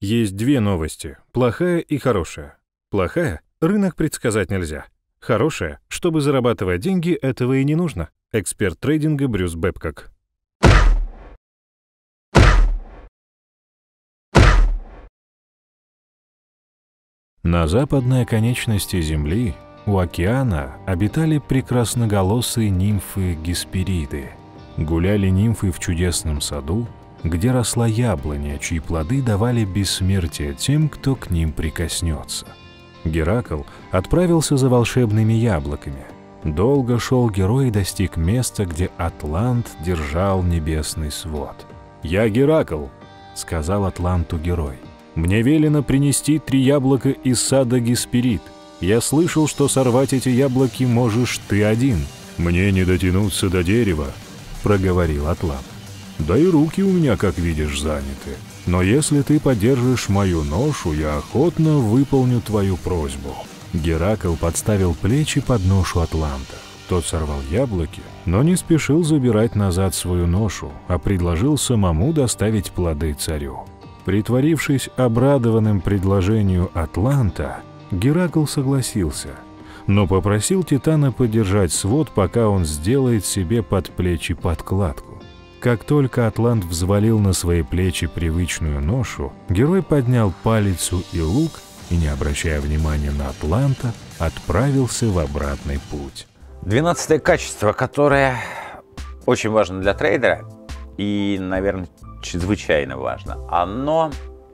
Есть две новости – плохая и хорошая. Плохая – рынок предсказать нельзя. Хорошая – чтобы зарабатывать деньги, этого и не нужно. Эксперт трейдинга Брюс Бэбкок. На западной оконечности Земли у океана обитали прекрасноголосые нимфы-геспериды. Гуляли нимфы в чудесном саду, где росла яблоня, чьи плоды давали бессмертие тем, кто к ним прикоснется. Геракл отправился за волшебными яблоками. Долго шел герой и достиг места, где Атлант держал небесный свод. «Я Геракл», — сказал Атланту герой. «Мне велено принести 3 яблока из сада Гесперид. Я слышал, что сорвать эти яблоки можешь ты один». «Мне не дотянуться до дерева», — проговорил Атлант. «Да и руки у меня, как видишь, заняты. Но если ты поддержишь мою ношу, я охотно выполню твою просьбу». Геракл подставил плечи под ношу Атланта. Тот сорвал яблоки, но не спешил забирать назад свою ношу, а предложил самому доставить плоды царю. Притворившись обрадованным предложению Атланта, Геракл согласился, но попросил Титана подержать свод, пока он сделает себе под плечи подкладку. Как только Атлант взвалил на свои плечи привычную ношу, герой поднял палицу и лук и, не обращая внимания на Атланта, отправился в обратный путь. 12-е качество, которое очень важно для трейдера и, наверное, чрезвычайно важно, оно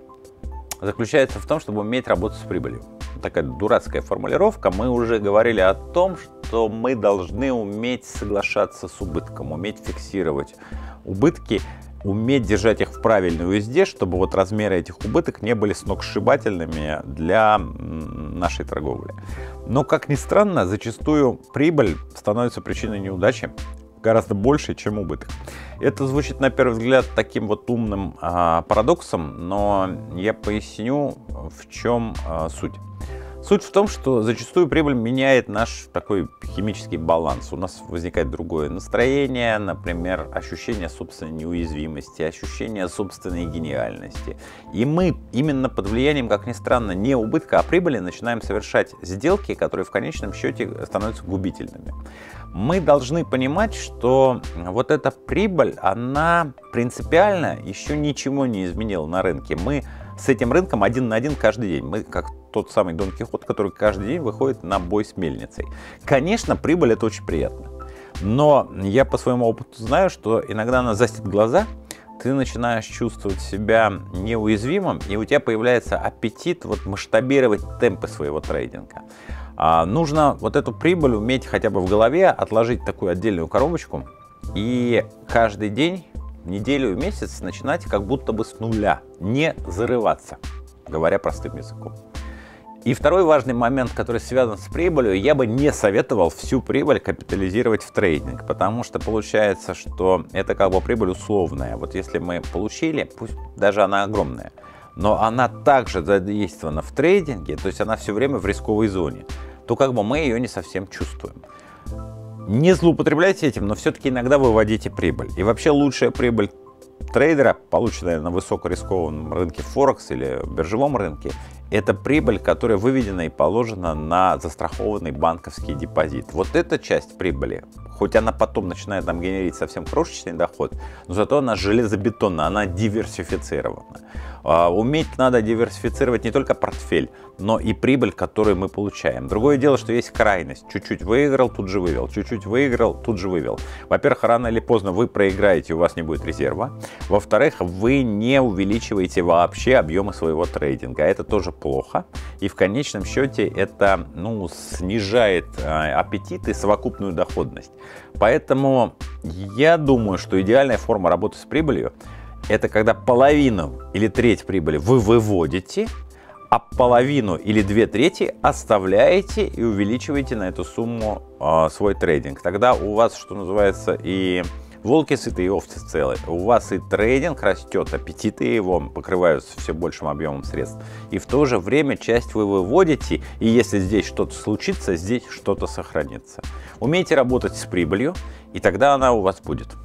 заключается в том, чтобы уметь работать с прибылью. Такая дурацкая формулировка. Мы уже говорили о том, что мы должны уметь соглашаться с убытком, уметь фиксировать убытки, уметь держать их в правильной узде, чтобы вот размеры этих убыток не были сногсшибательными для нашей торговли. Но, как ни странно, зачастую прибыль становится причиной неудачи гораздо больше, чем убыток. Это звучит на первый взгляд таким вот умным парадоксом, но я поясню, в чем суть. Суть в том, что зачастую прибыль меняет наш такой химический баланс. У нас возникает другое настроение, например, ощущение собственной неуязвимости, ощущение собственной гениальности. И мы именно под влиянием, как ни странно, не убытка, а прибыли начинаем совершать сделки, которые в конечном счете становятся губительными. Мы должны понимать, что вот эта прибыль, она принципиально еще ничего не изменила на рынке. Мы с этим рынком один на один каждый день. Мы как тот самый Дон Кихот, который каждый день выходит на бой с мельницей. Конечно, прибыль — это очень приятно. Но я по своему опыту знаю, что иногда она застит глаза, ты начинаешь чувствовать себя неуязвимым, и у тебя появляется аппетит вот масштабировать темпы своего трейдинга. Нужно вот эту прибыль уметь хотя бы в голове отложить такую отдельную коробочку и каждый день, неделю и месяц начинать как будто бы с нуля, не зарываться, говоря простым языком. И второй важный момент, который связан с прибылью, я бы не советовал всю прибыль капитализировать в трейдинг, потому что получается, что это как бы прибыль условная. Вот если мы получили, пусть даже она огромная, но она также задействована в трейдинге, то есть она все время в рисковой зоне, то как бы мы ее не совсем чувствуем. Не злоупотребляйте этим, но все-таки иногда выводите прибыль. И вообще лучшая прибыль трейдера, полученная на высокорискованном рынке Форекс или биржевом рынке, это прибыль, которая выведена и положена на застрахованный банковский депозит. Вот эта часть прибыли, хоть она потом начинает нам генерить совсем крошечный доход, но зато она железобетонная, она диверсифицирована. Уметь надо диверсифицировать не только портфель, но и прибыль, которую мы получаем. Другое дело, что есть крайность. Чуть-чуть выиграл, тут же вывел. Чуть-чуть выиграл, тут же вывел. Во-первых, рано или поздно вы проиграете, у вас не будет резерва. Во-вторых, вы не увеличиваете вообще объемы своего трейдинга. Это тоже плохо. И в конечном счете это снижает аппетит и совокупную доходность. Поэтому я думаю, что идеальная форма работы с прибылью — это когда половину или треть прибыли вы выводите, а половину или 2/3 оставляете и увеличиваете на эту сумму свой трейдинг. Тогда у вас, что называется, и волки сыты, и овцы целы. У вас и трейдинг растет, аппетиты его покрываются все большим объемом средств. И в то же время часть вы выводите, и если здесь что-то случится, здесь что-то сохранится. Умейте работать с прибылью, и тогда она у вас будет.